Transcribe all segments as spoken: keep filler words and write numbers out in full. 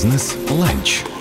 Бизнес-ланч.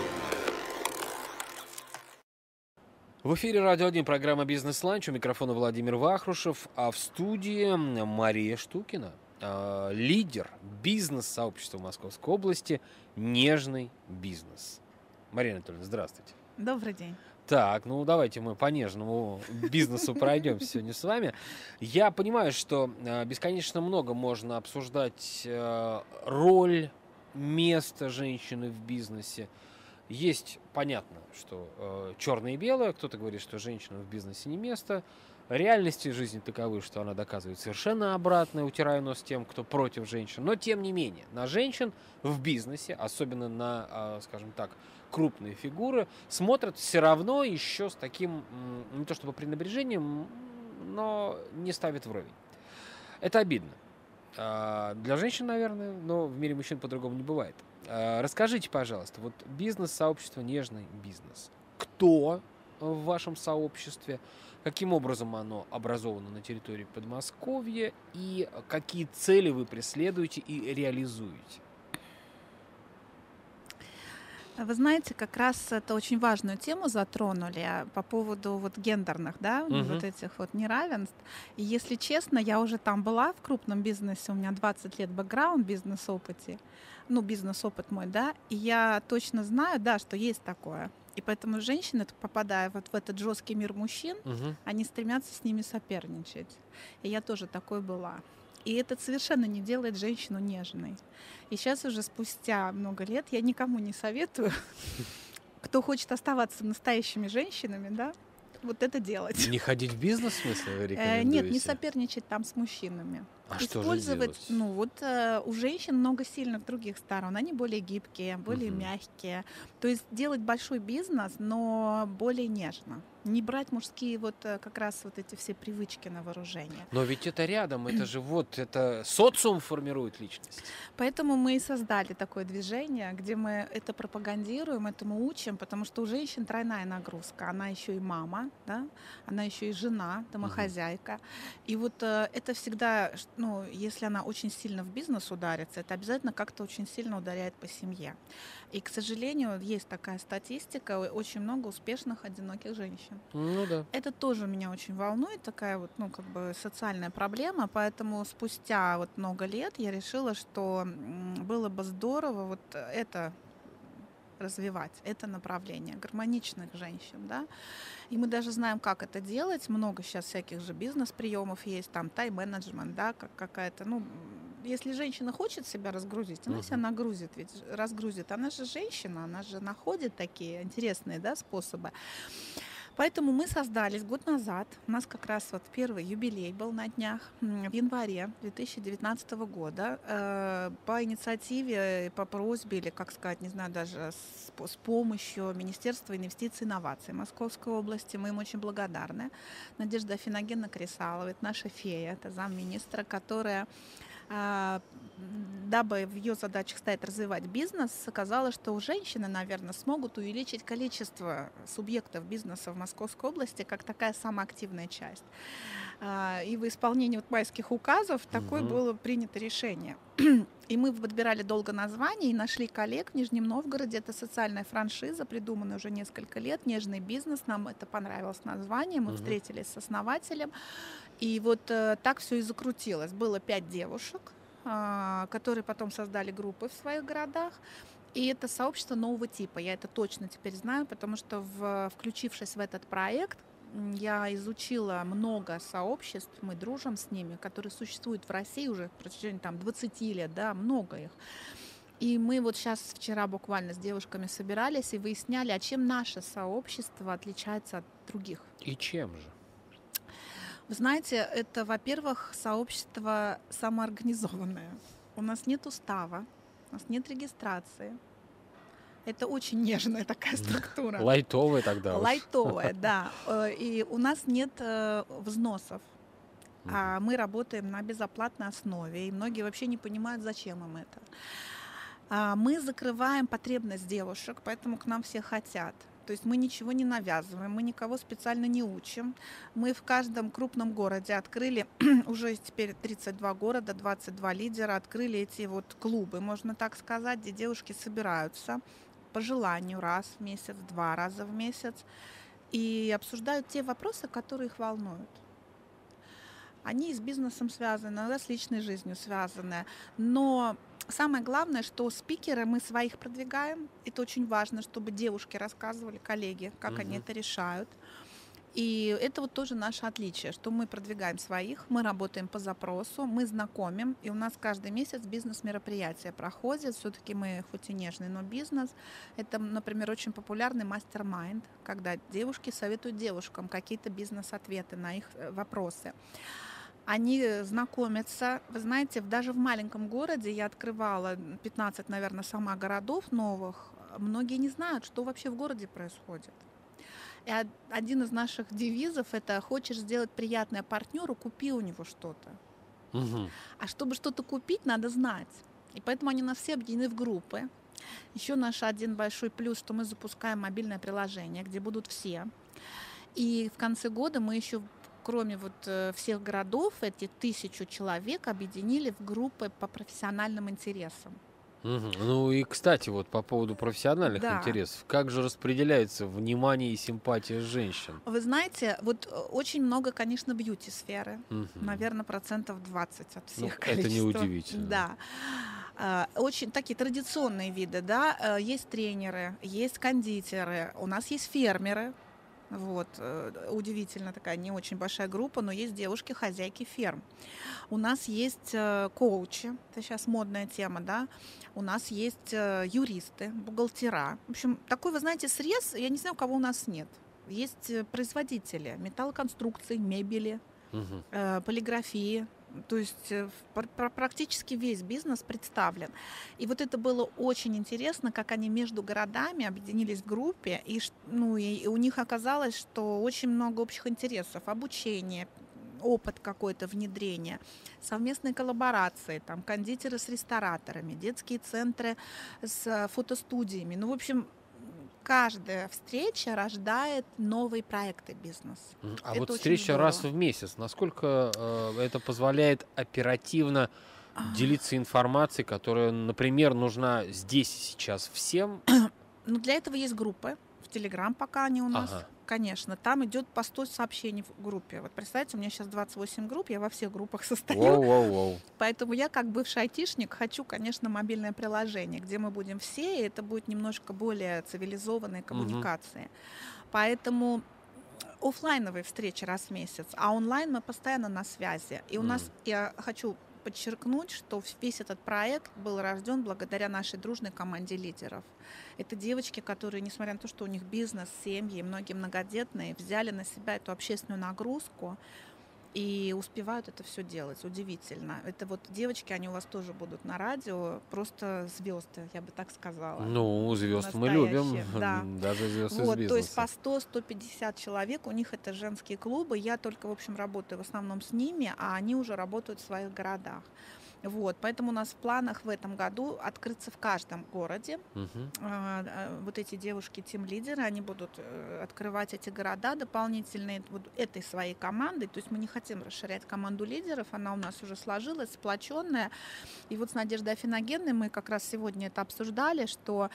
В эфире «Радио один», программа «Бизнес-ланч». У микрофона Владимир Вахрушев, а в студии Мария Штукина, э, лидер бизнес-сообщества Московской области «Нежный бизнес». Мария Анатольевна, здравствуйте. Добрый день. Так, ну давайте мы по нежному бизнесу пройдем сегодня с вами. Я понимаю, что э, бесконечно много можно обсуждать э, роль, место женщины в бизнесе. Есть, понятно, что э, черное и белое. Кто-то говорит, что женщина в бизнесе не место. Реальности жизни таковы, что она доказывает совершенно обратное, утирая нос тем, кто против женщин. Но, тем не менее, на женщин в бизнесе, особенно на, э, скажем так, крупные фигуры, смотрят все равно еще с таким, не то чтобы пренебрежением, но не ставят вровень. Это обидно. Для женщин, наверное, но в мире мужчин по-другому не бывает. Расскажите, пожалуйста, вот бизнес-сообщество «Нежный бизнес». Кто в вашем сообществе? Каким образом оно образовано на территории Подмосковья? И какие цели вы преследуете и реализуете? Вы знаете, как раз это очень важную тему затронули по поводу вот гендерных, да, Мгм. вот этих вот неравенств. И если честно, я уже там была в крупном бизнесе, у меня двадцать лет бэкграунд в бизнес-опыте, ну, бизнес-опыт мой, да, и я точно знаю, да, что есть такое. И поэтому женщины, попадая вот в этот жесткий мир мужчин, Мгм. они стремятся с ними соперничать. И я тоже такой была. И это совершенно не делает женщину нежной. И сейчас уже спустя много лет я никому не советую, кто хочет оставаться настоящими женщинами, да, вот это делать. Не ходить в бизнес, в смысле, вы Э, рекомендуете? Нет, не соперничать там с мужчинами. А что же Использовать, делать? ну вот э, у женщин много сильных других сторон. Они более гибкие, более Мгм. мягкие. То есть делать большой бизнес, но более нежно. Не брать мужские вот э, как раз вот эти все привычки на вооружение. Но ведь это рядом, это же вот, это социум формирует личность. Поэтому мы и создали такое движение, где мы это пропагандируем, этому учим, потому что у женщин тройная нагрузка. Она еще и мама, да? Она еще и жена, домохозяйка. И вот э, это всегда, ш- ну, если она очень сильно в бизнес ударится, это обязательно как-то очень сильно ударяет по семье. И, к сожалению, есть такая статистика, о- очень много успешных одиноких женщин. Ну да. Это тоже меня очень волнует, такая вот, ну, как бы социальная проблема, поэтому спустя вот много лет я решила, что м, было бы здорово вот это развивать, это направление гармоничных женщин, да. И мы даже знаем, как это делать. Много сейчас всяких же бизнес-приемов есть, там тайм-менеджмент, да, как какая-то, ну, м, если женщина хочет себя разгрузить, она себя Мгм. нагрузит, ведь ж- разгрузит. Она же женщина, она же находит такие интересные, да, способы. Поэтому мы создались год назад. У нас как раз вот первый юбилей был на днях, м, в январе две тысячи девятнадцатого года. Э, По инициативе, по просьбе, или, как сказать, не знаю, даже с, по- с помощью Министерства инвестиций и инноваций Московской области, мы им очень благодарны. Надежда Афиногенна Кресалова, это наша фея, это замминистра, которая, а, м, дабы в ее задачах стоит развивать бизнес, сказала, что у женщины, наверное, смогут увеличить количество субъектов бизнеса в Московской области как такая самая активная часть. А, И в исполнении вот майских указов такое Мгм. было принято решение. И мы подбирали долго название и нашли коллег в Нижнем Новгороде. Это социальная франшиза, придуманная уже несколько лет. Нежный бизнес. Нам это понравилось название. Мы Мгм. встретились с основателем. И вот э, так все и закрутилось. Было пять девушек, а, которые потом создали группы в своих городах. И это сообщество нового типа. Я это точно теперь знаю, потому что, в- включившись в этот проект, м, я изучила много сообществ, мы дружим с ними, которые существуют в России уже в протяжении там двадцати лет, да, много их. И мы вот сейчас вчера буквально с девушками собирались и выясняли, а чем наше сообщество отличается от других. И чем же? Вы знаете, это, во-первых, сообщество самоорганизованное. У нас нет устава, у нас нет регистрации. Это очень нежная такая структура. Лайтовый тогда уж. Лайтовая, да. Э, И у нас нет э, взносов. Мгм. А мы работаем на безоплатной основе, и многие вообще не понимают, зачем им это. А Мы закрываем потребность девушек, поэтому к нам все хотят. То есть мы ничего не навязываем, мы никого специально не учим. Мы в каждом крупном городе открыли, уже теперь тридцать два города, двадцать два лидера, открыли эти вот клубы, можно так сказать, где девушки собираются по желанию раз в месяц, два раза в месяц и обсуждают те вопросы, которые их волнуют. Они с бизнесом связаны, иногда с личной жизнью связаны, но самое главное, что спикеры мы своих продвигаем. Это очень важно, чтобы девушки рассказывали, коллеги, как Мгм. они это решают. И это вот тоже наше отличие, что мы продвигаем своих, мы работаем по запросу, мы знакомим, и у нас каждый месяц бизнес-мероприятия проходят. Все-таки мы хоть и нежный, но бизнес. Это, например, очень популярный мастер-майнд, когда девушки советуют девушкам какие-то бизнес-ответы на их э, вопросы. Они знакомятся. Вы знаете, даже в маленьком городе я открывала пятнадцать, наверное, сама городов новых. Многие не знают, что вообще в городе происходит. И од- один из наших девизов это «хочешь сделать приятное партнеру, купи у него что-то». Мгм. А чтобы что-то купить, надо знать. И поэтому они у нас все объединены в группы. Еще наш один большой плюс, что мы запускаем мобильное приложение, где будут все. И в конце года мы еще, кроме вот э, всех городов, эти тысячу человек объединили в группы по профессиональным интересам. Мгм. Ну и, кстати, вот по поводу профессиональных Да. интересов, как же распределяется внимание и симпатия женщин? Вы знаете, вот э, очень много, конечно, бьюти-сферы. Мгм. Наверное, процентов двадцать от Ну, всех это количества. неудивительно. Да. А, Очень такие традиционные виды, да. Э, Есть тренеры, есть кондитеры, у нас есть фермеры. Вот, э, удивительно такая не очень большая группа, но есть девушки, хозяйки ферм. У нас есть э, коучи, это сейчас модная тема, да. У нас есть э, юристы, бухгалтера. В общем, такой, вы знаете, срез, я не знаю, у кого у нас нет. Есть э, производители металлоконструкций, мебели, Мгм. э, полиграфии. То есть э, в- пр- пр- практически весь бизнес представлен. И вот это было очень интересно, как они между городами объединились в группе, и, ш- ну, и, и у них оказалось, что очень много общих интересов, обучение, опыт какой-то внедрения, совместные коллаборации, там, кондитеры с рестораторами, детские центры с э, фотостудиями. Ну, в общем, каждая встреча рождает новые проекты бизнес. Мгм. А Это вот очень встреча раз здорово. в месяц, насколько э, это позволяет оперативно делиться информацией, которая, например, нужна здесь и сейчас всем? Ну, для этого есть группы в Телеграм, пока они у нас. Ага. Конечно, там идет по сто сообщений в группе. Вот представьте, у меня сейчас двадцать восемь групп, я во всех группах состою. Воу-воу-воу. Поэтому я, как бывший айтишник, хочу, конечно, мобильное приложение, где мы будем все, и это будет немножко более цивилизованные Мгм. коммуникации. Поэтому оффлайновые встречи раз в месяц, а онлайн мы постоянно на связи. И у нас, М. я хочу подчеркнуть, что весь этот проект был рожден благодаря нашей дружной команде лидеров. Это девочки, которые, несмотря на то, что у них бизнес, семьи, многие многодетные, взяли на себя эту общественную нагрузку и успевают это все делать. Удивительно. Это вот девочки, они у вас тоже будут на радио, просто звезды, я бы так сказала. Ну, звезд мы любим, Настоящие, да. даже звезд из Вот, то есть по бизнеса. сто - сто пятьдесят человек, у них это женские клубы. Я только, в общем, работаю в основном с ними, а они уже работают в своих городах. Вот, поэтому у нас в планах в этом году открыться в каждом городе. Мгм. А, а, Вот эти девушки, тим-лидеры, они будут э, открывать эти города дополнительные вот этой своей командой. То есть мы не хотим расширять команду лидеров, она у нас уже сложилась, сплоченная. И вот с Надеждой Афиногенной мы как раз сегодня это обсуждали, что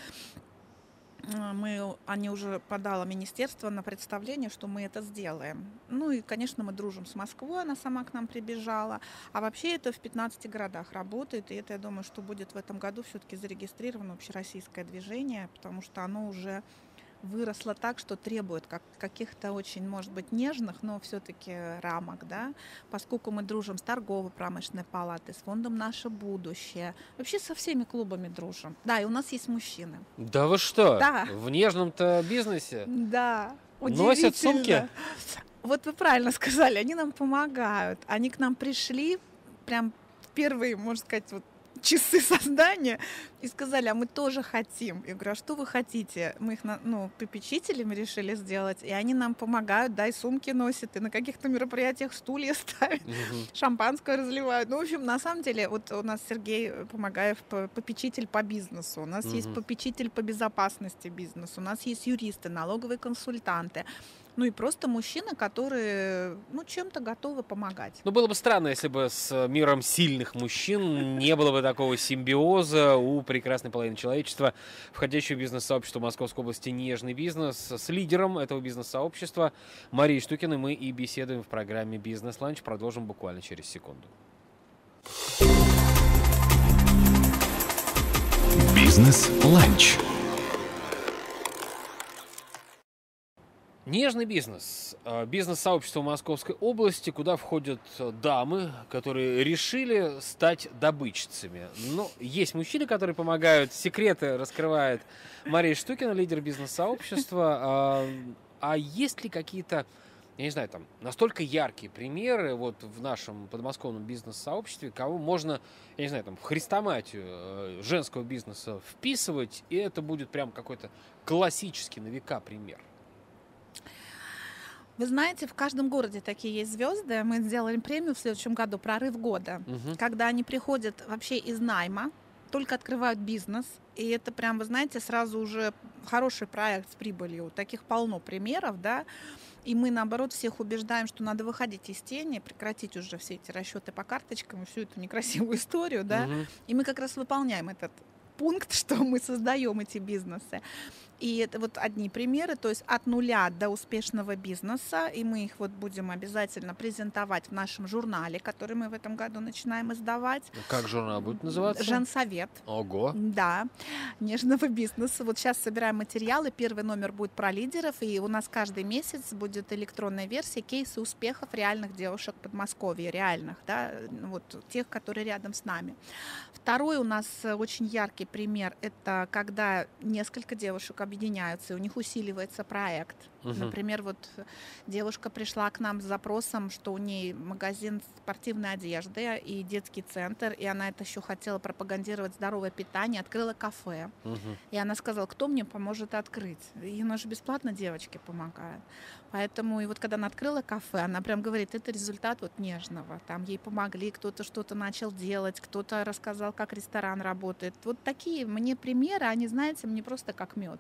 э, мы, они уже подало министерство на представление, что мы это сделаем. Ну и, конечно, мы дружим с Москвой, она сама к нам прибежала. А вообще это в пятнадцати городах работает, и это, я думаю, что будет в этом году все-таки зарегистрировано общероссийское движение, потому что оно уже выросло так, что требует как, каких-то очень, может быть, нежных, но все-таки рамок, да, поскольку мы дружим с торгово-промышленной палатой, с фондом «Наше будущее», вообще со всеми клубами дружим. Да, и у нас есть мужчины. Да вы что? Да. В нежном-то бизнесе Да, носят сумки? удивительно. Вот вы правильно сказали, они нам помогают. Они к нам пришли, прям первые, можно сказать, вот часы создания и сказали, а мы тоже хотим. Я говорю, а что вы хотите? Мы их, на- ну, попечителями решили сделать, и они нам помогают, да, и сумки носят, и на каких-то мероприятиях стулья ставят, Мгм. шампанское разливают. Ну, в общем, на самом деле, вот у нас Сергей Помогаев п- попечитель по бизнесу, у нас есть Мгм. попечитель по безопасности бизнеса, у нас есть юристы, налоговые консультанты, ну и просто мужчины, которые, ну, чем-то готовы помогать. Ну, было бы странно, если бы с миром сильных мужчин не было бы такого симбиоза у прекрасной половины человечества, входящего в бизнес-сообщество Московской области «Нежный бизнес». С лидером этого бизнес-сообщества Марией Штукиной мы и беседуем в программе «Бизнес-ланч». Продолжим буквально через секунду. Бизнес-ланч. Нежный бизнес. Э, Бизнес-сообщество Московской области, куда входят э, дамы, которые решили стать добытчицами. Но есть мужчины, которые помогают, секреты раскрывает Мария Штукина, лидер бизнес-сообщества. А, а есть ли какие-то, я не знаю, там, настолько яркие примеры вот в нашем подмосковном бизнес-сообществе, кого можно, я не знаю, там, в хрестоматию э, женского бизнеса вписывать, и это будет прям какой-то классический на века пример? Вы знаете, в каждом городе такие есть звезды. Мы сделали премию в следующем году «Прорыв года», Мгм. когда они приходят вообще из найма, только открывают бизнес, и это прям, вы знаете, сразу уже хороший проект с прибылью. Таких полно примеров, да. И мы, наоборот, всех убеждаем, что надо выходить из тени, прекратить уже все эти расчеты по карточкам и всю эту некрасивую историю, да. Мгм. И мы как раз выполняем этот пункт, что мы создаем эти бизнесы. И это вот одни примеры, то есть от нуля до успешного бизнеса, и мы их вот будем обязательно презентовать в нашем журнале, который мы в этом году начинаем издавать. Как журнал будет называться? Женсовет. Ого. Да, нежного бизнеса. Вот сейчас собираем материалы. Первый номер будет про лидеров, и у нас каждый месяц будет электронная версия кейсы успехов реальных девушек Подмосковья, реальных, да, вот тех, которые рядом с нами. Второй у нас очень яркий пример – это когда несколько девушек объединяются, и у них усиливается проект. Мгм. Например, вот девушка пришла к нам с запросом, что у нее магазин спортивной одежды и детский центр, и она это еще хотела пропагандировать здоровое питание, открыла кафе. Мгм. И она сказала, кто мне поможет открыть? И у нас же бесплатно девочки помогают. Поэтому и вот когда она открыла кафе, она прям говорит, это результат вот нежного. Там ей помогли, кто-то что-то начал делать, кто-то рассказал, как ресторан работает. Вот такие мне примеры, они, знаете, мне просто как мед.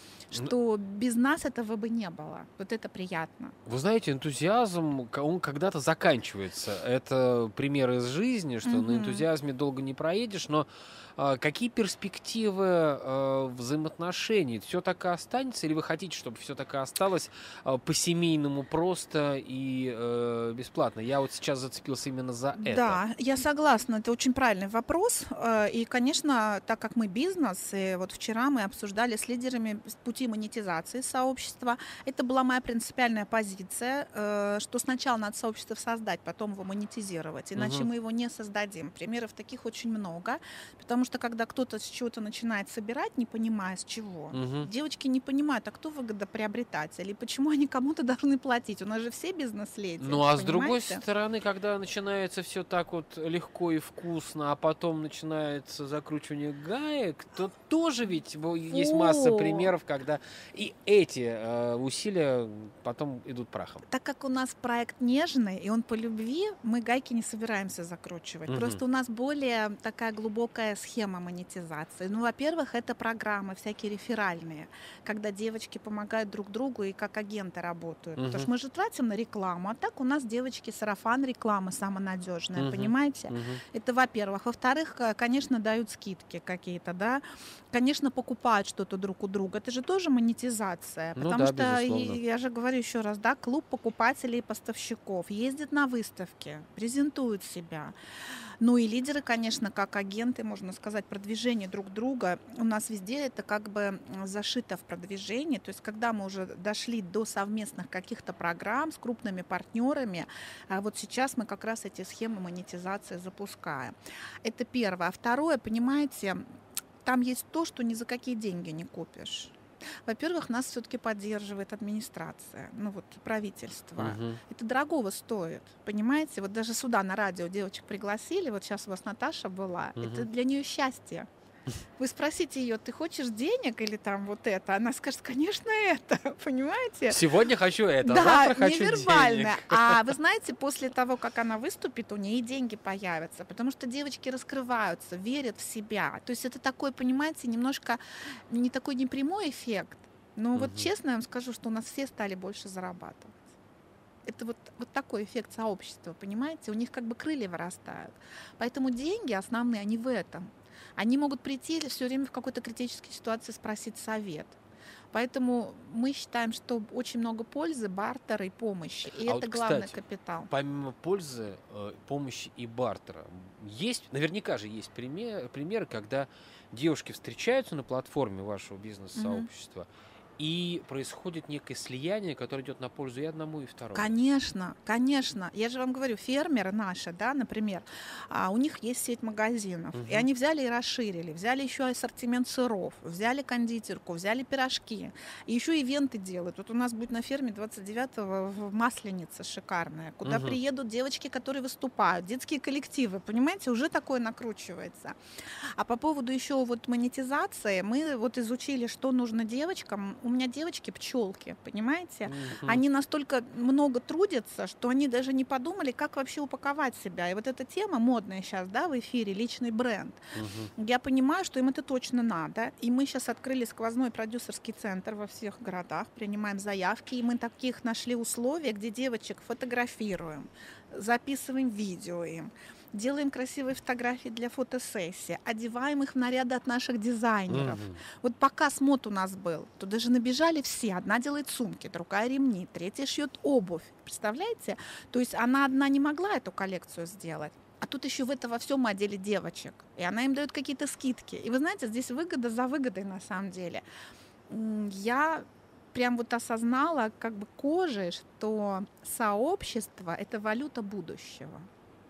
Что без нас этого бы не было. Вот это приятно. Вы знаете, энтузиазм, к- он когда-то заканчивается. Это пример из жизни, что на Мгм. энтузиазме долго не проедешь, но а, какие перспективы а, взаимоотношений? Все так и останется? Или вы хотите, чтобы все так и осталось а, по-семейному просто и э, бесплатно? Я вот сейчас зацепился именно за это. Да, я согласна, это очень правильный вопрос. Э, И, конечно, так как мы бизнес, и вот вчера мы обсуждали с лидерами с- пути монетизации сообщества, это была моя принципиальная позиция, э, что сначала надо сообщество создать, потом его монетизировать, иначе Мгм. мы его не создадим. Примеров таких очень много, потому что когда кто-то с чего-то начинает собирать, не понимая с чего, Мгм. девочки не понимают, а кто выгодоприобретатель, и почему они кому-то должны платить. У нас же все бизнес-леди, Ну а с другой понимаете? стороны, когда начинается все так вот легко и вкусно, а потом начинается закручивание гаек, то тоже ведь во- есть масса Во. примеров, когда и эти э, усилия потом идут прахом. Так как у нас проект нежный, и он по любви, мы гайки не собираемся закручивать. Мгм. Просто у нас более такая глубокая схема монетизации. Ну, во-первых, это программы всякие реферальные, когда девочки помогают друг другу и как агенты работают. Потому Мгм. что мы же тратим на рекламу, а так у нас девочки сарафан реклама самая надежная, Мгм. понимаете? Мгм. Это во-первых. Во-вторых, э, конечно, дают скидки какие-то, да. Конечно, покупают что-то друг у друга. Это же тоже монетизация. Ну Потому да, что, и- безусловно. я же говорю еще раз, да, клуб покупателей и поставщиков ездит на выставки, презентует себя. Ну и лидеры, конечно, как агенты, можно сказать, продвижение друг друга. У нас везде это как бы м, зашито в продвижение. То есть когда мы уже дошли до совместных каких-то программ с крупными партнерами, а вот сейчас мы как раз эти схемы монетизации запускаем. Это первое. А второе, понимаете, там есть то, что ни за какие деньги не купишь. Во-первых, нас все-таки поддерживает администрация, ну вот правительство. Мгм. Это дорогого стоит, понимаете? Вот даже сюда на радио девочек пригласили, вот сейчас у вас Наташа была, это Мгм. для нее счастье. Вы спросите ее, ты хочешь денег или там вот это? Она скажет, конечно, это, понимаете? Сегодня хочу это, Да, завтра хочу невербально. денег. А вы знаете, после того, как она выступит, у нее и деньги появятся, потому что девочки раскрываются, верят в себя. То есть это такой, понимаете, немножко не такой непрямой эффект. Но вот Мгм. честно я вам скажу, что у нас все стали больше зарабатывать. Это вот, вот такой эффект сообщества, понимаете? У них как бы крылья вырастают. Поэтому деньги основные, они в этом. Они могут прийти все время в какой-то критической ситуации спросить совет. Поэтому мы считаем, что очень много пользы, бартера и помощи. И А это вот, главный кстати, капитал. помимо пользы, э, помощи и бартера, есть, наверняка же есть пример, примеры, когда девушки встречаются на платформе вашего Мгм. бизнес-сообщества, и происходит некое слияние, которое идет на пользу и одному, и второму. Конечно, конечно. Я же вам говорю, фермеры наши, да, например, а, у них есть сеть магазинов. И Мгм. они взяли и расширили. Взяли еще ассортимент сыров, взяли кондитерку, взяли пирожки. И еще ивенты делают. Вот у нас будет на ферме двадцать девятого в Масленице шикарная, куда Мгм. приедут девочки, которые выступают, детские коллективы. Понимаете, уже такое накручивается. А по поводу еще вот монетизации, мы вот изучили, что нужно девочкам. У меня девочки пчелки, понимаете? Мгм. Они настолько много трудятся, что они даже не подумали, как вообще упаковать себя. И вот эта тема модная сейчас, да, в эфире, личный бренд. Мгм. Я понимаю, что им это точно надо. И мы сейчас открыли сквозной продюсерский центр во всех городах, принимаем заявки. И мы таких нашли условия, где девочек фотографируем, записываем видео им, делаем красивые фотографии для фотосессии, одеваем их в наряды от наших дизайнеров. Мгм. Вот показ мод у нас был, то даже набежали все. Одна делает сумки, другая ремни, третья шьет обувь. Представляете? То есть она одна не могла эту коллекцию сделать. А тут еще в это во всем отделе девочек. И она им дает какие-то скидки. И вы знаете, здесь выгода за выгодой на самом деле. М, Я прям вот осознала как бы кожей, что сообщество – это валюта будущего.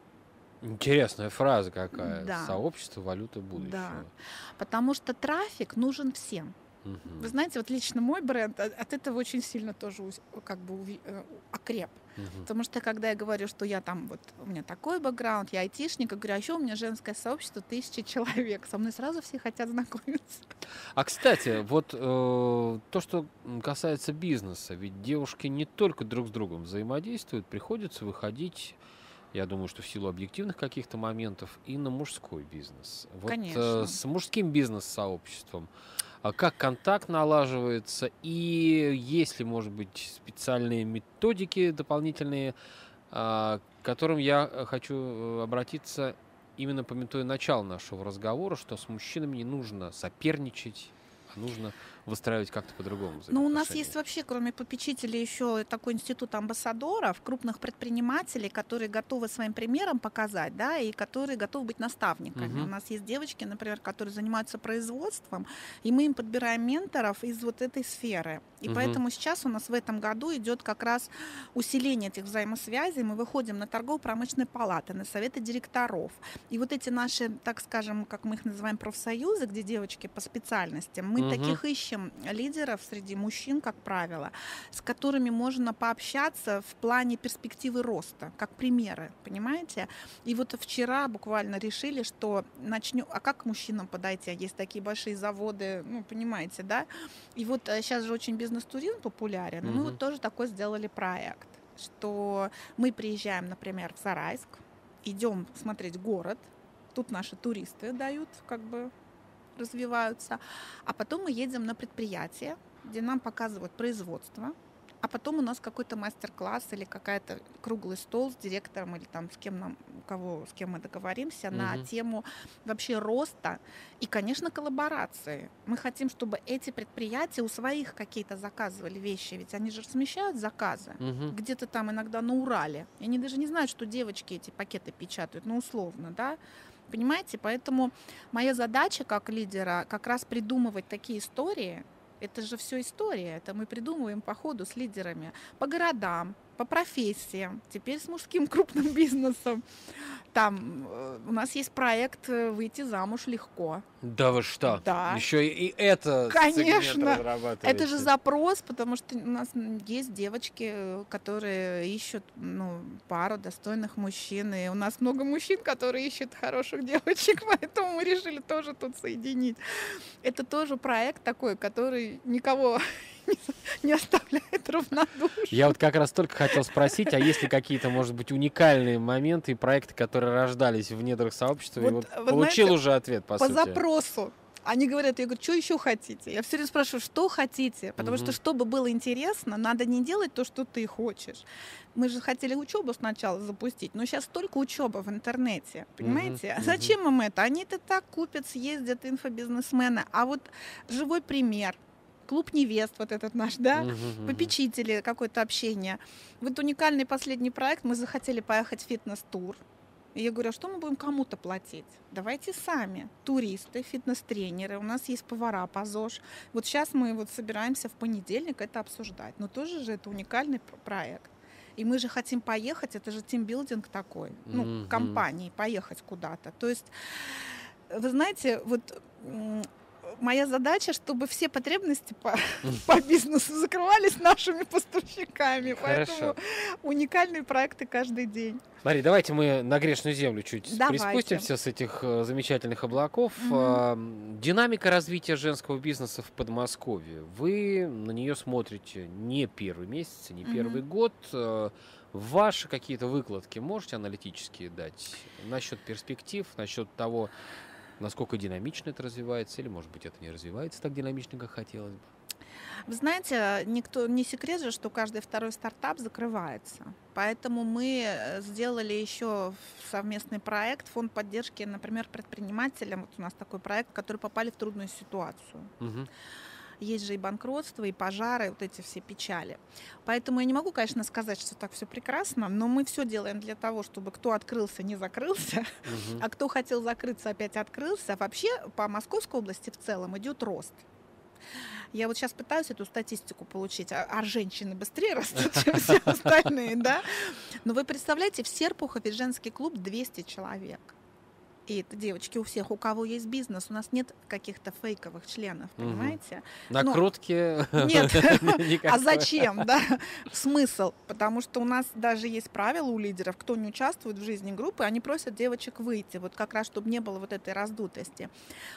Интересная фраза какая. Да. Сообщество валюты будущего. Да. Потому что трафик нужен всем. Мгм. Вы знаете, вот лично мой бренд от от этого очень сильно тоже ус- как бы уви- э, окреп. Мгм. Потому что когда я говорю, что я там вот, у меня такой бэкграунд, я айтишник, я говорю, а еще у меня женское сообщество тысячи человек. Со мной сразу все хотят знакомиться. А кстати, вот э, то, что м, касается бизнеса, ведь девушки не только друг с другом взаимодействуют, приходится выходить, я думаю, что в силу объективных каких-то моментов, и на мужской бизнес. Вот э, Конечно. с мужским бизнес-сообществом а как контакт налаживается, и есть ли, может быть, специальные методики дополнительные, а, к которым я э, хочу э, обратиться, именно памятуя начало нашего разговора, что с мужчинами не нужно соперничать, а нужно выстраивать как-то по-другому Ну, у нас взаимоотношения. есть вообще, кроме попечителей, еще такой институт амбассадоров, крупных предпринимателей, которые готовы своим примером показать, да, и которые готовы быть наставниками. Мгм. У нас есть девочки, например, которые занимаются производством, и мы им подбираем менторов из вот этой сферы. И Мгм. поэтому сейчас у нас в этом году идет как раз усиление этих взаимосвязей. Мы выходим на торгово-промышленные палаты, на советы директоров. И вот эти наши, так скажем, как мы их называем, профсоюзы, где девочки по специальностям, мы Мгм. таких ищем лидеров среди мужчин, как правило, с которыми можно пообщаться в плане перспективы роста, как примеры, понимаете? И вот вчера буквально решили, что начнем, а как к мужчинам подойти? Есть такие большие заводы, ну, понимаете, да? И вот сейчас же очень бизнес-туризм популярен, и мы Мгм. вот тоже такой сделали проект, что мы приезжаем, например, в Зарайск, идем смотреть город, тут наши туристы дают, как бы развиваются, а потом мы едем на предприятие, где нам показывают производство, а потом у нас какой-то мастер-класс или какая-то круглый стол с директором или там с кем нам, у кого, с кем мы договоримся на Мгм. тему вообще роста и, конечно, коллаборации. Мы хотим, чтобы эти предприятия у своих какие-то заказывали вещи, ведь они же размещают заказы Мгм. где-то там иногда на Урале. И они даже не знают, что девочки эти пакеты печатают, ну, условно, да. Понимаете? Поэтому моя задача как лидера как раз придумывать такие истории. Это же все история. Это мы придумываем по ходу с лидерами по городам, по профессиям, теперь с мужским крупным бизнесом. Там э, у нас есть проект э, «Выйти замуж легко». Да вы что? Да. Еще и это Конечно. разрабатываете. Это же запрос, потому что у нас есть девочки, э, которые ищут ну, пару достойных мужчин. И у нас много мужчин, которые ищут хороших девочек, поэтому мы решили тоже тут соединить. Это тоже проект такой, который никого не оставляет равнодушным. Я вот как раз только хотел спросить, а есть ли какие-то, может быть, уникальные моменты и проекты, которые рождались в недрах сообщества, Вот, и вот вы получил знаете, уже ответ, по, По сути. запросу. Они говорят, я говорю, что еще хотите? Я все время спрашиваю, что хотите? Потому Мгм. что, чтобы было интересно, надо не делать то, что ты хочешь. Мы же хотели учебу сначала запустить, но сейчас только учеба в интернете, понимаете? А мгм. зачем им это? Они это так купят, съездят, инфобизнесмены. А вот живой пример. Клуб невест, вот этот наш, да? Мгм, мгм. Попечители, какое-то общение. Вот уникальный последний проект. Мы захотели поехать в фитнес-тур. И я говорю, а что мы будем кому-то платить? Давайте сами. Туристы, фитнес-тренеры, у нас есть повара по ЗОЖ. Вот сейчас мы вот собираемся в понедельник это обсуждать. Но тоже же это уникальный пр- проект. И мы же хотим поехать, это же тимбилдинг такой, ну, Мгм. компании, поехать куда-то. То есть, вы знаете, вот м, моя задача, чтобы все потребности по, по бизнесу закрывались нашими поставщиками. Хорошо. Поэтому уникальные проекты каждый день. Смотри, давайте мы на грешную землю чуть Давайте. приспустимся с этих э, замечательных облаков. Мгм. А, м, Динамика развития женского бизнеса в Подмосковье. Вы на нее смотрите не первый месяц, не первый Мгм. год. Э, Ваши какие-то выкладки можете аналитические дать насчет перспектив, насчет того, насколько динамично это развивается, или, может быть, это не развивается так динамично, как хотелось бы? Вы знаете, никто не секрет же, что каждый второй стартап закрывается. Поэтому мы э, сделали еще совместный проект, фонд поддержки, например, предпринимателям. Вот у нас такой проект, которые попали в трудную ситуацию. Мгм. Есть же и банкротство, и пожары, вот эти все печали. Поэтому я не могу, конечно, сказать, что так все прекрасно, но мы все делаем для того, чтобы кто открылся, не закрылся, Мгм. а кто хотел закрыться, опять открылся. Вообще по Московской области в целом идет рост. Я вот сейчас пытаюсь эту статистику получить, а, а женщины быстрее растут, чем все остальные, да? Но вы представляете, в Серпухове женский клуб двести человек. И это девочки у всех, у кого есть бизнес. У нас нет каких-то фейковых членов, Мгм. понимаете? Накрутки Нет. А никакой. зачем, да? Смысл? Потому что у нас даже есть правила у лидеров, кто не участвует в жизни группы, они просят девочек выйти, вот как раз, чтобы не было вот этой раздутости.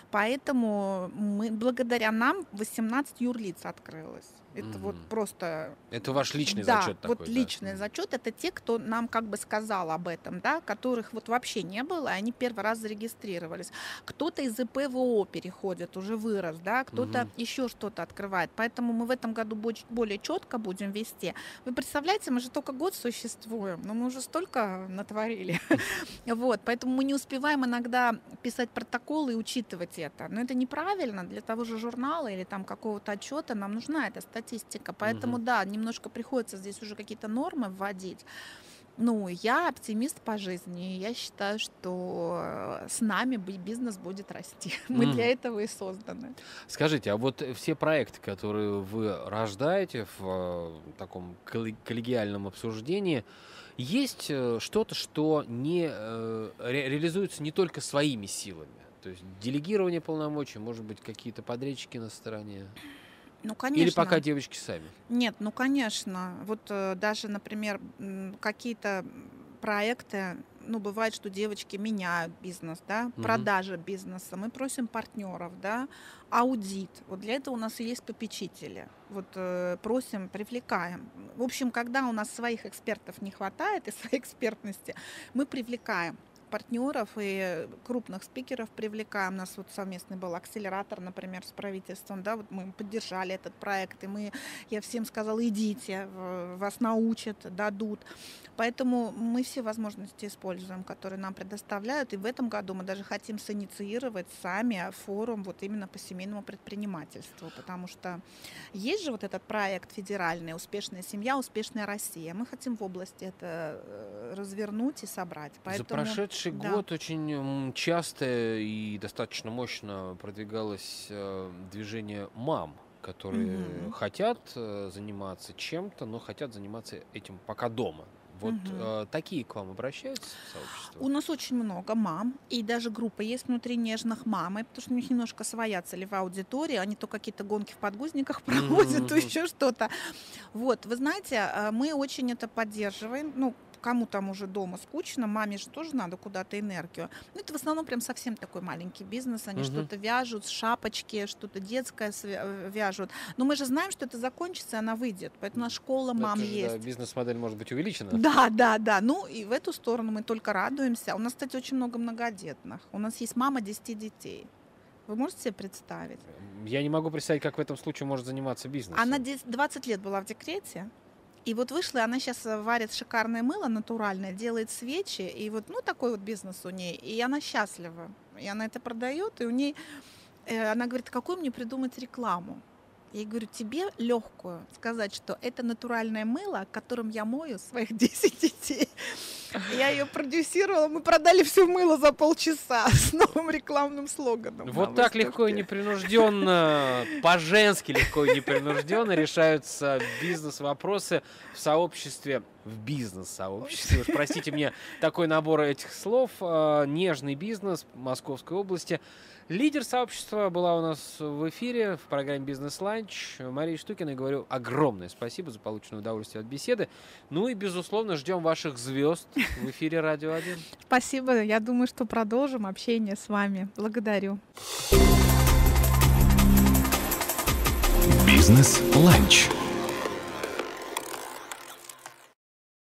Поэтому мы, благодаря нам восемнадцать юрлиц открылось. Это вот Мгм. просто... Это ваш личный да, зачет такой, вот да? личный Мгм. зачет это те, кто нам как бы сказал об этом, да, которых вот вообще не было, и они первый раз зарегистрировались. Кто-то из ИП в ООО переходит, уже вырос, да, кто-то Мгм. еще что-то открывает. Поэтому мы в этом году боч- более четко будем вести. Вы представляете, мы же только год существуем, но мы уже столько натворили. Вот, поэтому мы не успеваем иногда писать протоколы и учитывать это. Но это неправильно. Для того же журнала или там какого-то отчета нам нужна эта статистика. Поэтому, Мгм. да, немножко приходится здесь уже какие-то нормы вводить. Ну, я оптимист по жизни. и Я считаю, что э, с нами би- бизнес будет расти. Мы Мгм. для этого и созданы. Скажите, а вот все проекты, которые вы рождаете в э, таком колле- коллегиальном обсуждении, есть э, что-то, что не э, ре- реализуется не только своими силами? То есть делегирование полномочий, может быть, какие-то подрядчики на стороне? Ну, Или пока конечно. девочки сами? Нет, ну, конечно. Вот э, даже, например, м, какие-то проекты, ну, бывает, что девочки меняют бизнес, да, Мгм. продажа бизнеса. Мы просим партнеров, да, аудит. Вот для этого у нас и есть попечители. Вот э, просим, привлекаем. В общем, когда у нас своих экспертов не хватает и своей экспертности, мы привлекаем партнеров и крупных спикеров привлекаем. У нас вот совместный был акселератор, например, с правительством, да, вот мы поддержали этот проект, и мы, я всем сказала, идите, в- вас научат, дадут. Поэтому мы все возможности используем, которые нам предоставляют, и в этом году мы даже хотим синициировать сами форум вот именно по семейному предпринимательству, потому что есть же вот этот проект федеральный «Успешная семья, успешная Россия». Мы хотим в области это э, развернуть и собрать. За Поэтому... прошедший да. год очень м, часто и достаточно мощно продвигалось э, движение мам. которые Мгм. хотят э, заниматься чем-то, но хотят заниматься этим пока дома. Вот Мгм. э, такие к вам обращаются в сообщество? У нас очень много мам, и даже группа есть внутри нежных мамы, потому что у них немножко своя целевая аудитория, они то какие-то гонки в подгузниках проводят, то Мгм. еще что-то. Вот, вы знаете, а, мы очень это поддерживаем. Ну, кому там уже дома скучно, маме же тоже надо куда-то энергию. Ну, это в основном прям совсем такой маленький бизнес, они Мгм. что-то вяжут, шапочки, что-то детское свя- э, вяжут. Но мы же знаем, что это закончится, и она выйдет, поэтому у нас школа Это мам же, да, есть. бизнес-модель может быть увеличена. Да, да, да. Ну и в эту сторону мы только радуемся. У нас, кстати, очень много многодетных. У нас есть мама десяти детей. Вы можете себе представить? Я не могу представить, как в этом случае может заниматься бизнесом. Она дес- двадцать лет была в декрете. И вот вышла, и она сейчас варит шикарное мыло натуральное, делает свечи. И вот, ну, такой вот бизнес у ней. И она счастлива. И она это продает. И у ней, э, она говорит, какую мне придумать рекламу? Я ей говорю, тебе легкую сказать, что это натуральное мыло, которым я мою своих десять детей. Я ее продюсировала, мы продали все мыло за полчаса с новым рекламным слоганом. на Вот так легко и выставке. непринужденно, по-женски легко и непринужденно решаются бизнес-вопросы в сообществе, в бизнес-сообществе. Уж простите мне такой набор этих слов. Э, Нежный бизнес Московской области. Лидер сообщества была у нас в эфире в программе «Бизнес-ланч». Мария Штукина. И говорю огромное спасибо за полученное удовольствие от беседы. Ну и, безусловно, ждем ваших звезд в эфире «Радио один». Спасибо. Я думаю, что продолжим общение с вами. Благодарю. Бизнес-ланч.